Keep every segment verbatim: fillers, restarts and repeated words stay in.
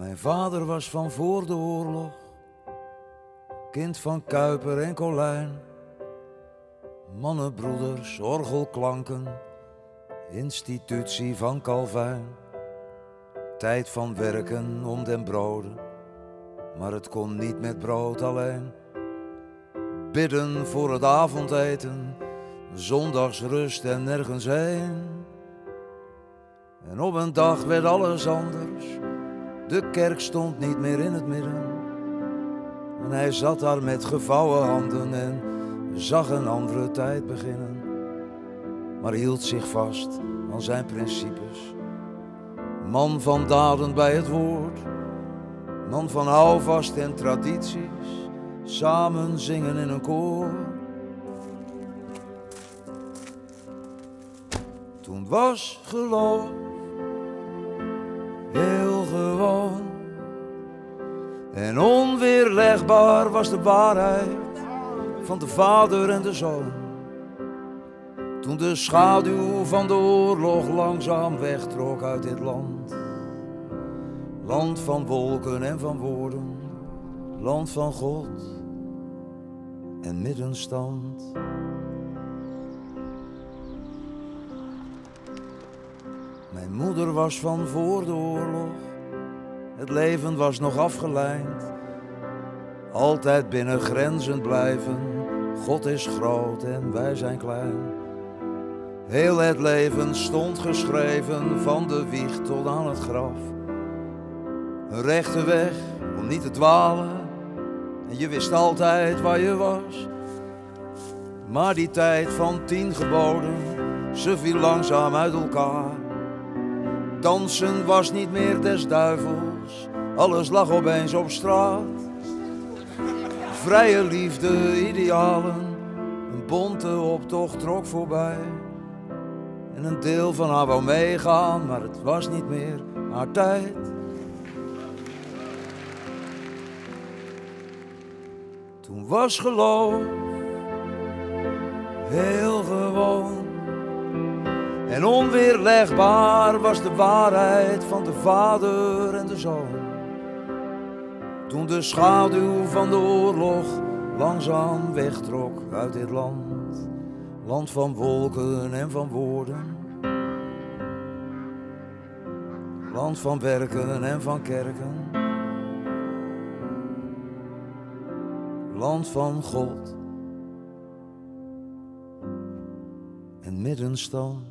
Mijn vader was van voor de oorlog, kind van Kuiper en Colijn. Mannenbroeders, orgelklanken, institutie van Calvijn. Tijd van werken om den broden, maar het kon niet met brood alleen. Bidden voor het avondeten, zondagsrust en nergens heen. En op een dag werd alles anders, de kerk stond niet meer in het midden. En hij zat daar met gevouwen handen en zag een andere tijd beginnen. Maar hield zich vast aan zijn principes. Man van daden bij het woord, man van houvast en tradities. Samen zingen in een koor. Toen was geloof heel gewoon en onweerlegbaar was de waarheid van de Vader en de Zoon. Toen de schaduw van de oorlog langzaam wegtrok uit dit land. Land van wolken en van woorden, land van God en middenstand. Mijn moeder was van voor de oorlog, het leven was nog afgelijnd. Altijd binnen grenzen blijven, God is groot en wij zijn klein. Heel het leven stond geschreven, van de wieg tot aan het graf. Een rechte weg om niet te dwalen, en je wist altijd waar je was. Maar die tijd van tien geboden, ze viel langzaam uit elkaar. Dansen was niet meer des duivels, alles lag opeens op straat. Vrije liefde, idealen, een bonte optocht trok voorbij. En een deel van haar wou meegaan, maar het was niet meer haar tijd. Toen was geloof heel gewoon en onweerlegbaar was de waarheid van de Vader en de Zoon. Toen de schaduw van de oorlog langzaam wegtrok uit dit land. Land van wolken en van woorden, land van werken en van kerken, land van God en middenstand.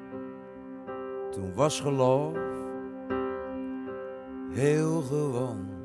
Toen was geloof heel gewoon.